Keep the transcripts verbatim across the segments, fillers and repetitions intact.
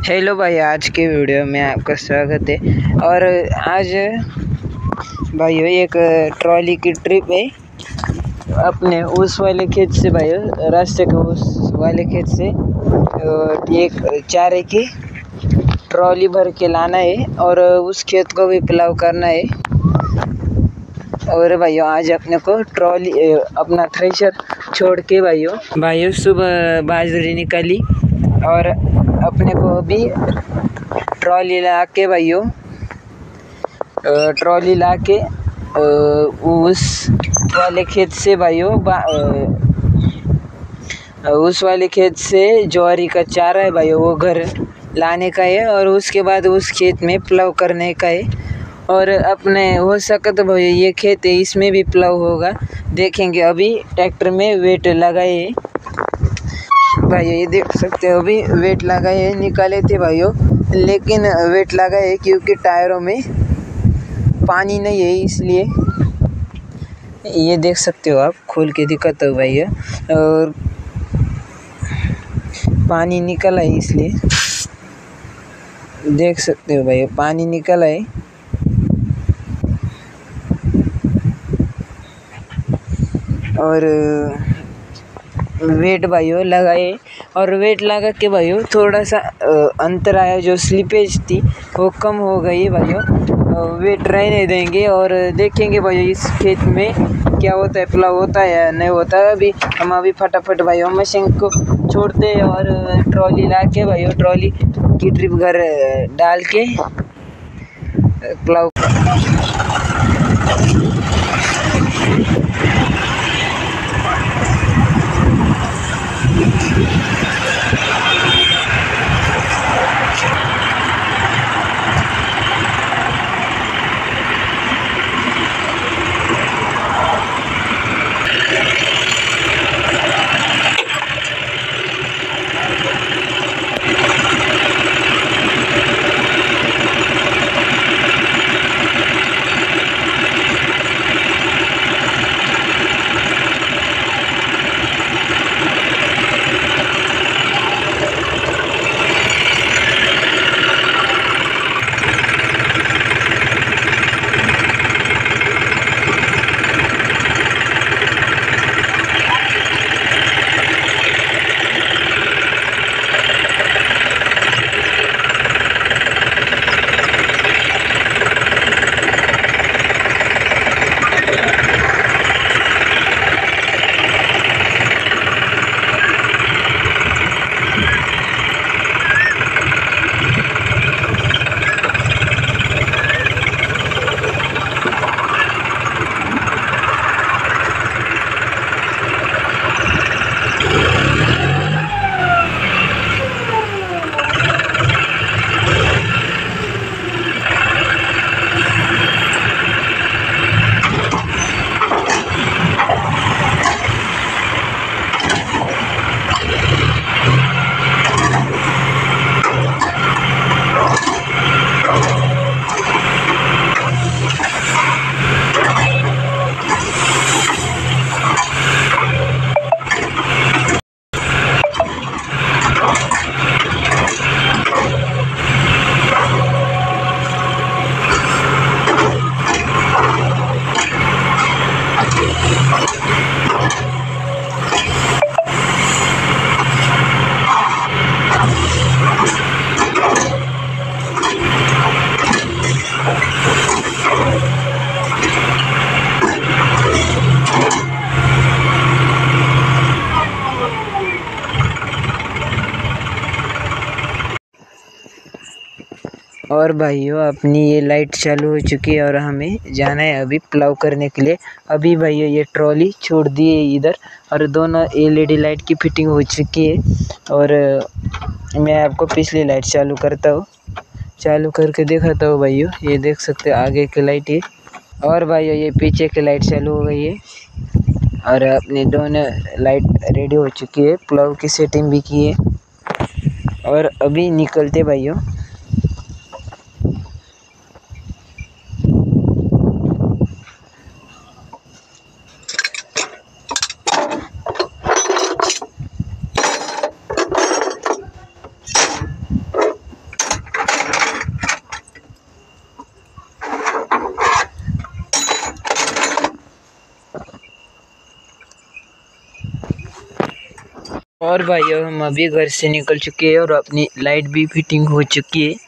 Hello भाई, आज के वीडियो में आपका स्वागत है। और आज भाइयों एक ट्रॉली की ट्रिप है अपने उस वाले खेत से, भाइयों रास्ते के उस वाले खेत से एक चारे की ट्रॉली भर के लाना है और उस खेत को भी प्लाव करना है। और भाइयों आज अपने को ट्रॉली अपना थ्रेशर छोड़ के भाइयों भाइयों सुबह बाजरी निकाली और अपने को भी ट्रॉली ला के भाइयों ट्रॉली ला के उस वाले खेत से भाइयों उस वाले खेत से ज्वारी का चारा है भाइयों, वो घर लाने का है और उसके बाद उस खेत में प्लाव करने का है। और अपने हो सके तो भाई ये खेत है, इसमें भी प्लाव होगा, देखेंगे। अभी ट्रैक्टर में वेट लगाए भाइयों, ये देख सकते हो अभी वेट लगाए निकाले थे भाइयों, लेकिन वेट लगाए क्योंकि टायरों में पानी नहीं है, इसलिए ये देख सकते हो आप, खोल के दिखाता हूँ भैया। और पानी निकला है, इसलिए देख सकते हो भैया पानी निकला है। और वेट भाइयों लगाए और वेट लगा के भाइयों थोड़ा सा अंतर आया, जो स्लिपेज थी वो कम हो गई भाइयों। वेट रहने देंगे और देखेंगे भाइयों इस खेत में क्या होता है, प्लाव होता है या नहीं होता है। अभी हम अभी फटाफट भाइयों मशीन को छोड़ते हैं और ट्रॉली ला के भाइयों ट्रॉली की ट्रिप घर डाल के प्लाव और भाइयों अपनी ये लाइट चालू हो चुकी है और हमें जाना है अभी प्लाव करने के लिए। अभी भाइयों ये ट्रॉली छोड़ दी है इधर और दोनों एलईडी लाइट की फिटिंग हो चुकी है। और मैं आपको पिछली लाइट चालू करता हूँ, चालू करके दिखाता हूँ भाइयों। ये देख सकते हो आगे की लाइट है और भाइयों ये पीछे की लाइट चालू हो गई है और अपनी दोनों लाइट रेडी हो चुकी है, प्लाव की सेटिंग भी की है और अभी निकलते भाइयों। और भाइयों हम अभी घर से निकल चुके हैं और अपनी लाइट भी फिटिंग हो चुकी है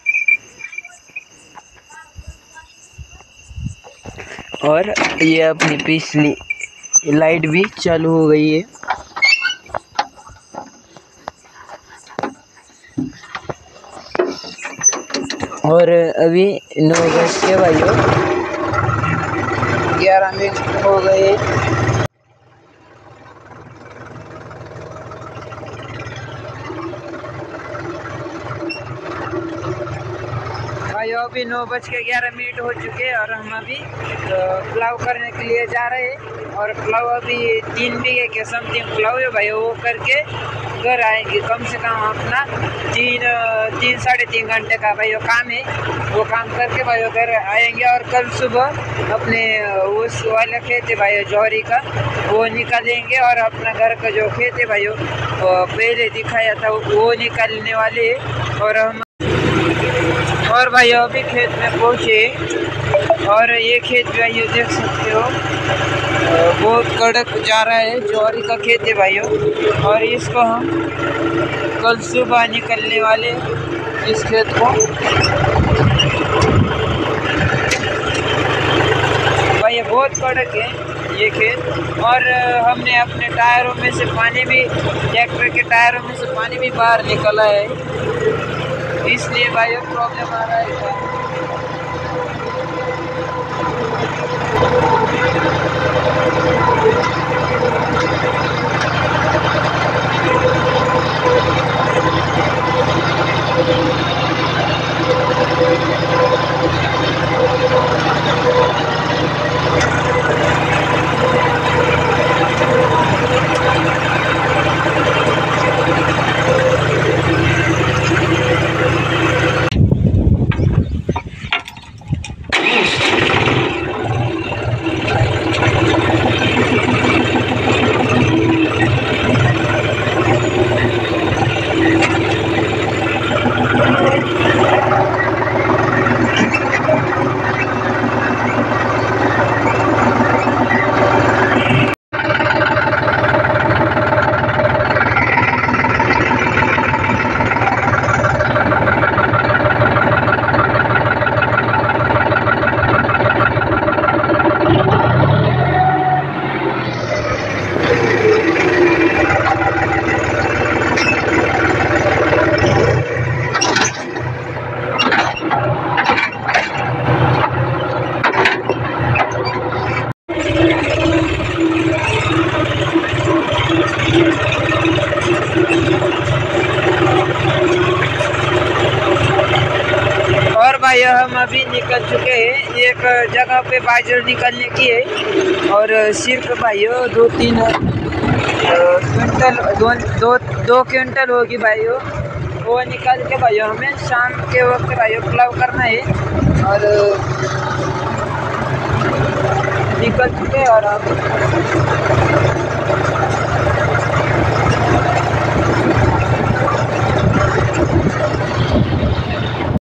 और ये अपनी पिछली लाइट भी चालू हो गई है। और अभी नौ बज के भाइयों ग्यारह मिनट हो गए। भाइयों अभी नौ बज के ग्यारह मिनट हो चुके हैं और हम अभी प्लाव करने के लिए जा रहे हैं। और प्लाव अभी तीन बीघे के समथिंग प्लाव है भाई, वो करके घर आएंगे। कम से कम अपना तीन तीन साढ़े तीन घंटे का भाई वो काम है, वो काम करके भाई घर आएंगे। और कल सुबह अपने उस वाले खेत है भाई जौहरी का, वो निकालेंगे और अपना घर का जो खेत है भाई वो पहले दिखाया था वो निकालने वाले है। और हम और भाई अभी खेत में पहुँचे और ये खेत भाई देख सकते हो बहुत कड़क जा रहा है, जौहरी का खेत है भाइयों। और इसको हम कल सुबह निकलने वाले इस खेत को। भाई ये बहुत कड़क है ये खेत। और हमने अपने टायरों में से पानी भी, ट्रैक्टर के टायरों में से पानी भी बाहर निकला है, इसलिए भाई प्रॉब्लम आ रहा है। भाई हम अभी निकल चुके हैं एक जगह पे बाजरा निकलने की है। और सिर्फ भाइयों दो तीन क्विंटल दो दो दो क्विंटल होगी भाइयों, वो निकाल के भाइयों हमें शाम के वक्त भाइयों प्लाव करना है। और निकल चुके और हम